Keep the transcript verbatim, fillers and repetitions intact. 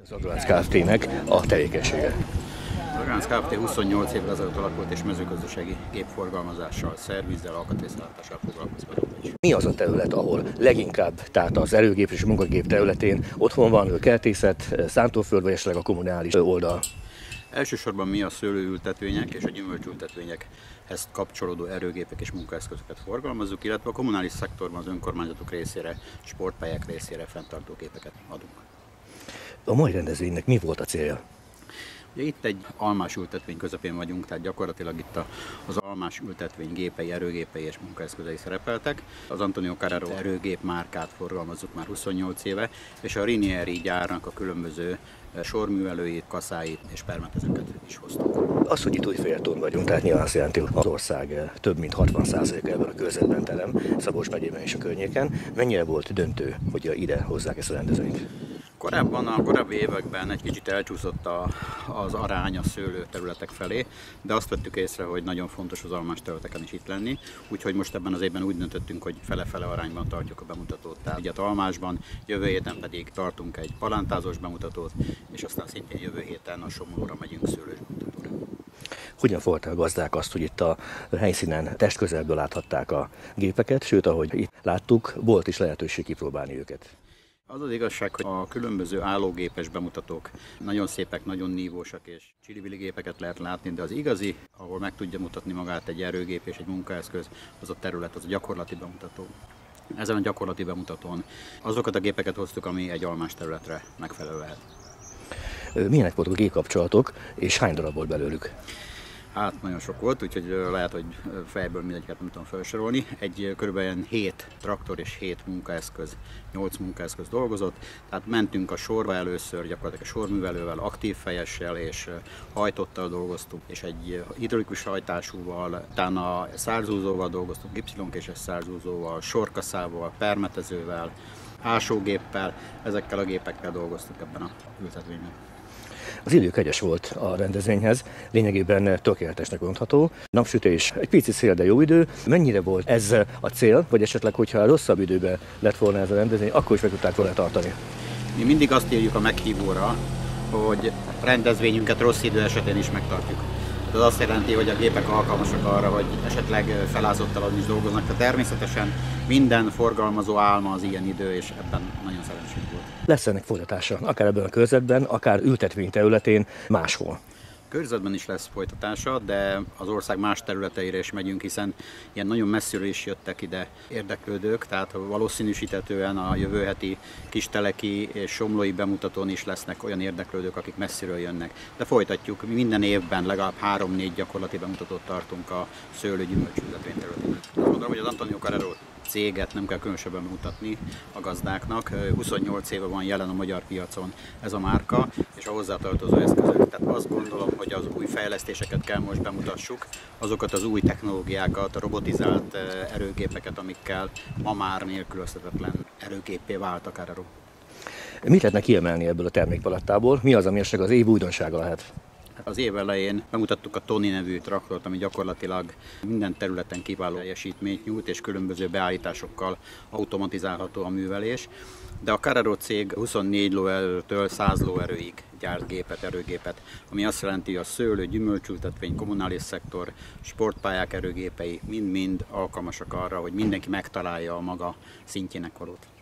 Agránc Kft-nek a tevékenysége. Az Agránc Kft. huszonnyolc évvel ezelőtt alakult és mezőgazdasági gépforgalmazással, szervizzel, alkatrészállátással foglalkozva. Mi az a terület, ahol leginkább, tehát az erőgép és munkagép területén otthon van kertészet, szántóföld vagy esetleg a kommunális oldal? Elsősorban mi a szőlőültetvények és a gyümölcsültetvényekhez kapcsolódó erőgépek és munkaeszközöket forgalmazzuk, illetve a kommunális szektorban az önkormányzatok részére, sportpályák részére fenntartó gépeket adunk. A mai rendezvénynek mi volt a célja? Ugye itt egy almás ültetvény közepén vagyunk, tehát gyakorlatilag itt az almás ültetvény gépei, erőgépei és munkaeszközei szerepeltek. Az Antonio Carraro erőgép márkát forgalmazzuk már huszonnyolc éve, és a Rinieri gyárnak a különböző sorművelőit, kaszáit és permetezőket is hoztuk. Az, hogy itt Újféltón vagyunk, tehát nyilván azt jelenti, hogy az ország több mint hatvan százaléka ebben a körzetben terem, Szabolcs megyében és a környéken. Mennyire volt döntő, hogy ide hozzák ezt a rendezvényt? Korábban, a korábbi években egy kicsit elcsúszott a, az arány a szőlő területek felé, de azt vettük észre, hogy nagyon fontos az almás területeken is itt lenni, úgyhogy most ebben az évben úgy döntöttünk, hogy fele-fele arányban tartjuk a bemutatót. Tehát ugye almásban, jövő héten pedig tartunk egy palántázós bemutatót, és aztán szintén jövő héten a Somlóra megyünk szőlős bemutatóra. Hogyan fogadták a gazdák azt, hogy itt a helyszínen testközelből láthatták a gépeket, sőt, ahogy itt láttuk, volt is lehetőség kipróbálni őket? Az az igazság, hogy a különböző állógépes bemutatók nagyon szépek, nagyon nívósak és csili-vili gépeket lehet látni, de az igazi, ahol meg tudja mutatni magát egy erőgép és egy munkaeszköz, az a terület, az a gyakorlati bemutató. Ezen a gyakorlati bemutatón azokat a gépeket hoztuk, ami egy almás területre megfelelő lehet. Milyenek voltak a gépkapcsolatok, és hány darab volt belőlük? Hát nagyon sok volt, úgyhogy lehet, hogy fejből mindegyiket nem tudom felsorolni. Egy körülbelül hét traktor és hét munkaeszköz, nyolc munkaeszköz dolgozott. Tehát mentünk a sorba először, gyakorlatilag a sorművelővel, aktív fejessel és hajtottal dolgoztunk, és egy hidrolikus hajtásúval, utána szárzúzóval dolgoztunk, Y-késes szárzúzóval, sorkaszával, permetezővel, ásógéppel, ezekkel a gépekkel dolgoztunk ebben a ültetvényben. Az idő kegyes volt a rendezvényhez, lényegében tökéletesnek mondható. Napsütés, egy pici szél, de jó idő. Mennyire volt ez a cél, vagy esetleg, hogyha rosszabb időben lett volna ez a rendezvény, akkor is meg tudták volna tartani? Mi mindig azt írjuk a meghívóra, hogy rendezvényünket rossz idő esetén is megtartjuk. Ez azt jelenti, hogy a gépek alkalmasak arra, hogy esetleg felázottal is dolgoznak, de természetesen minden forgalmazó álma az ilyen idő, és ebben nagyon szerencsés volt. Lesz ennek folytatása, akár ebben a körzetben, akár ültetvény területén, máshol? A körzetben is lesz folytatása, de az ország más területeire is megyünk, hiszen ilyen nagyon messziről is jöttek ide érdeklődők, tehát valószínűsítetően a jövő heti kisteleki és somlói bemutatón is lesznek olyan érdeklődők, akik messziről jönnek. De folytatjuk, mi minden évben legalább három-négy gyakorlati bemutatót tartunk a szőlő-gyümölcsültetvény területén. Azt gondolom, hogy az Antonio Carraro céget nem kell különösebben mutatni a gazdáknak. huszonnyolc éve van jelen a magyar piacon ez a márka, és a hozzátartozó eszközök. Tehát azt gondolom, hogy az új fejlesztéseket kell most bemutassuk, azokat az új technológiákat, a robotizált erőgépeket, amikkel ma már nélkülözhetetlen erőgépé vált a Carraro. Mit lehetne kiemelni ebből a termékpalettából? Mi az, ami esetleg az év újdonsága lehet? Az év elején bemutattuk a Toni nevű traktort, ami gyakorlatilag minden területen kiváló teljesítményt nyújt, és különböző beállításokkal automatizálható a művelés. De a Carraro cég huszonnégy lóerőtől száz lóerőig gyárt gépet, erőgépet, ami azt jelenti, hogy a szőlő, gyümölcsültetvény, kommunális szektor, sportpályák erőgépei mind-mind alkalmasak arra, hogy mindenki megtalálja a maga szintjének valót.